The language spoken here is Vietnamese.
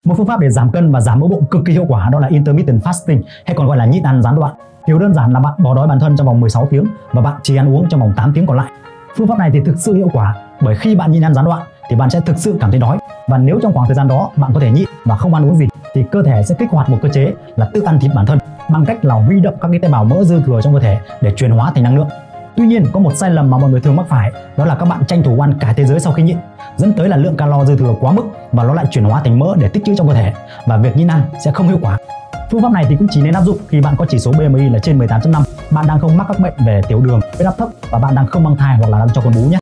Một phương pháp để giảm cân và giảm mỡ bụng cực kỳ hiệu quả đó là intermittent fasting, hay còn gọi là nhịn ăn gián đoạn. Hiểu đơn giản là bạn bỏ đói bản thân trong vòng 16 tiếng và bạn chỉ ăn uống trong vòng 8 tiếng còn lại. Phương pháp này thì thực sự hiệu quả, bởi khi bạn nhịn ăn gián đoạn thì bạn sẽ thực sự cảm thấy đói, và nếu trong khoảng thời gian đó bạn có thể nhịn và không ăn uống gì thì cơ thể sẽ kích hoạt một cơ chế là tự ăn thịt bản thân, bằng cách là huy động các cái tế bào mỡ dư thừa trong cơ thể để chuyển hóa thành năng lượng. Tuy nhiên có một sai lầm mà mọi người thường mắc phải, đó là các bạn tranh thủ ăn cả thế giới sau khi nhịn, dẫn tới là lượng calo dư thừa quá mức và nó lại chuyển hóa thành mỡ để tích trữ trong cơ thể, và việc nhịn ăn sẽ không hiệu quả. Phương pháp này thì cũng chỉ nên áp dụng khi bạn có chỉ số BMI là trên 18.5, bạn đang không mắc các bệnh về tiểu đường, huyết áp thấp và bạn đang không mang thai hoặc là đang cho con bú nhé.